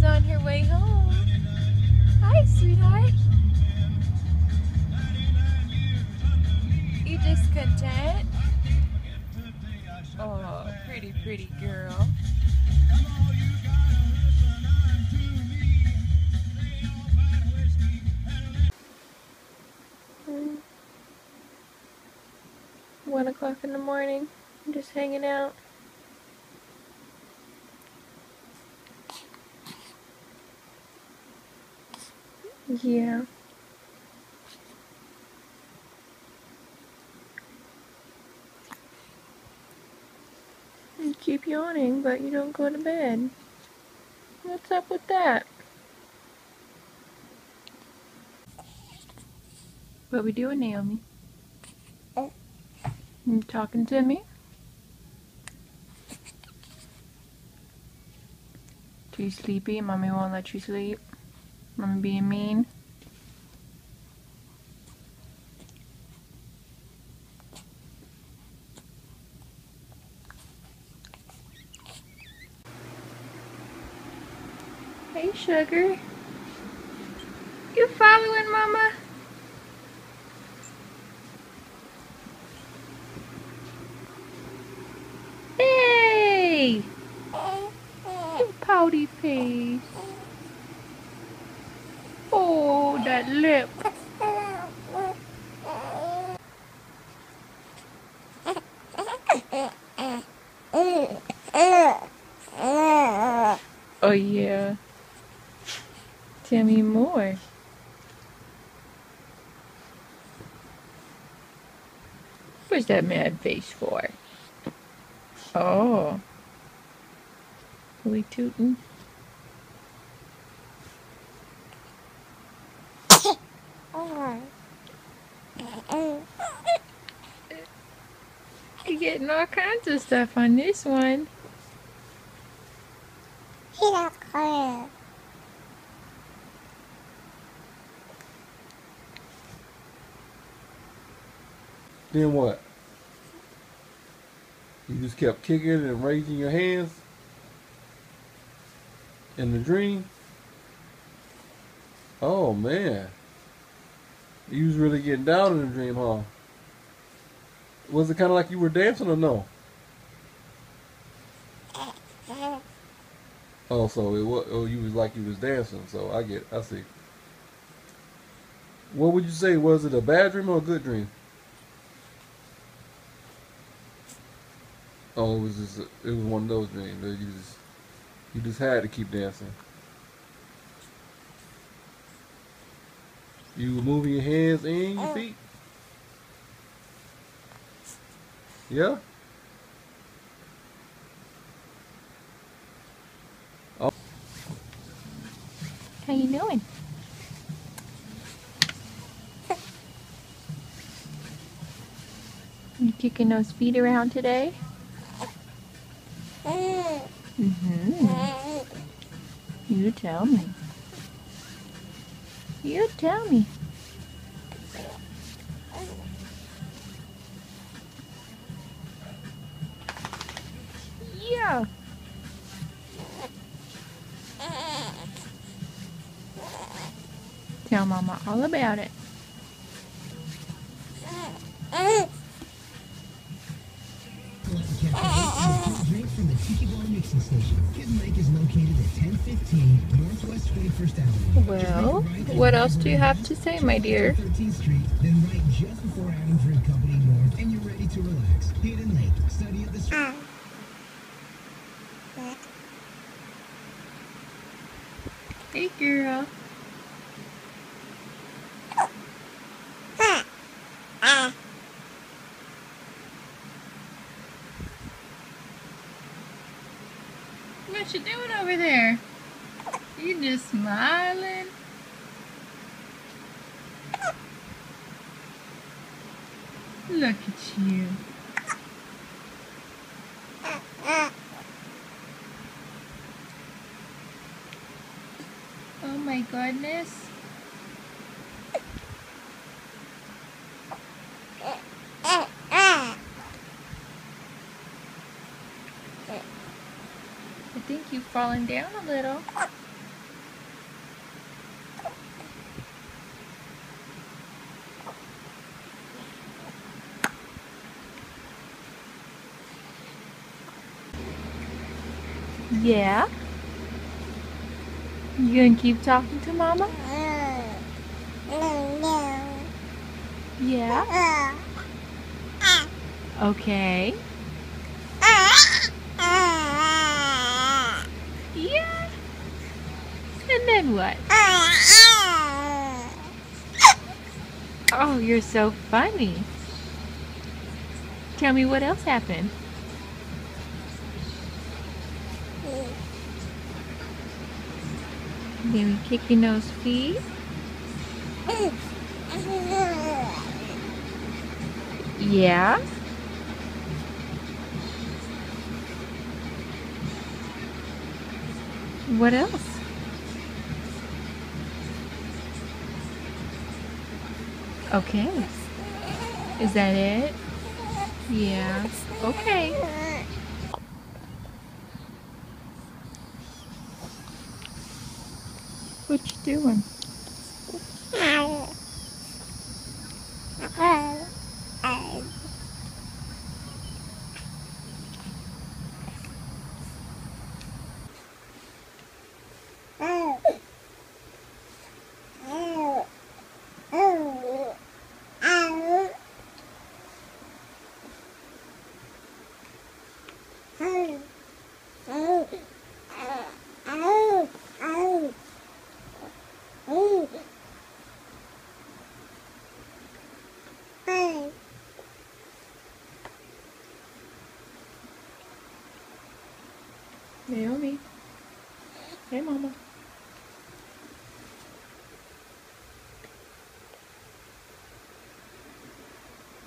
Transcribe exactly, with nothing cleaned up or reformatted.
is on her way home. Hi, sweetheart. You just content? Oh, pretty, pretty girl. Mm. One o'clock in the morning. I'm just hanging out. Yeah. You keep yawning, but you don't go to bed. What's up with that? What we doing, Naomi? You talking to me? Too sleepy? Mommy won't let you sleep? Mommy being mean? Hey, sugar. You following Mama? Hey! You pouty face. Oh, that lip. Oh, yeah. Tell me more. What's that mad face for? Oh. We tootin'. You're getting all kinds of stuff on this one. Then what? You just kept kicking and raising your hands in the dream? Oh man. You was really getting down in the dream, huh? Was it kind of like you were dancing or no? Oh, so it was. Oh, you was like you was dancing. So I get. I see. What would you say? Was it a bad dream or a good dream? Oh, it was just. It was one of those dreams that you just. You just had to keep dancing. You were moving your hands and your feet. Yeah. Oh. How you doing? You kicking those feet around today? Mm-hmm. You tell me. You tell me. Yeah. Tell Mama all about it. Drink from the Tiki Bar mixing station. Hidden Lake is located at ten fifteen Northwest twenty-first Avenue. Well, what else do you have to say, my dear? thirteenth Street, then right just before Adams Drink Company North, and you're ready to relax. Hidden Lake, study of the street. Hey, girl. What you doing over there? You just smiling? Look at you. Oh my goodness. I think you've fallen down a little. Yeah? You gonna keep talking to Mama? Yeah? Okay. Yeah? And then what? Oh, you're so funny. Tell me what else happened. Then we kick your nose feet. Yeah? What else? Okay. Is that it? Yeah. Okay. What you doing? Naomi. Hey, Mama.